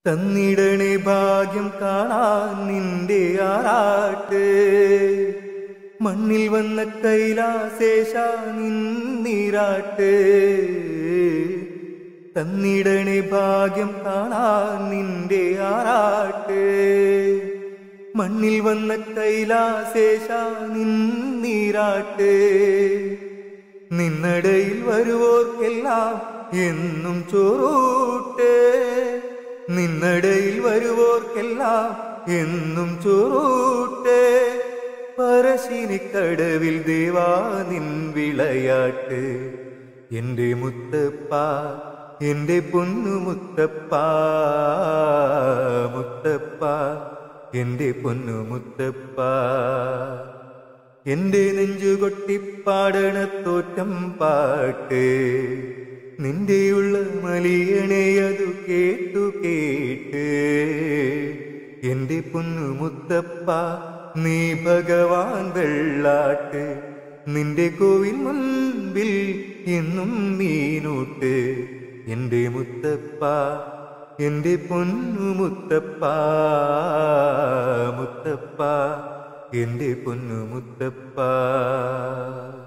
തന്നിടണേ ഭാഗ്യം കാണാൻ നിന്റെ ആറാട്ട് മണ്ണിൽ വന്ന കൈലാസേശ നിന്നിരാട്ട് തന്നിടണേ ഭാഗ്യം കാണാൻ നിന്റെ ആറാട്ട് മണ്ണിൽ വന്ന കൈലാസേശ നിന്നിരാട്ട് നിന്നടയിൽ വരുവോർക്കെല്ലാം എന്നും ചോറൂട്ട് നിന്നടയിൽ വരുവോർക്കെല്ലാം എന്നും ചോറൂട്ട് പറശ്ശിനിക്കടവിൽ ദേവാ നിൻ വിളയാട്ട് എൻ്റെ മുത്തപ്പ എൻ്റെ പൊന്നു മുത്തപ്പ മുത്തപ്പ എൻ്റെ പൊന്നു മുത്തപ്പ എൻ്റെ നെഞ്ചുകൊട്ടിപ്പാടണ തോറ്റം പാട്ട് നിന്റെയുള്ള മലിയണയതു കേട്ടു കേട്ട് എൻ്റെ പൊന്നു മുത്തപ്പ നീ ഭഗവാൻ വെള്ളാട്ട് നിന്റെ കോവിൽ മുൻപിൽ എന്നും മീനൂട്ട് എൻ്റെ മുത്തപ്പ എൻ്റെ പൊന്നു മുത്തപ്പ മുത്തപ്പ എൻ്റെ പൊന്നു മുത്തപ്പ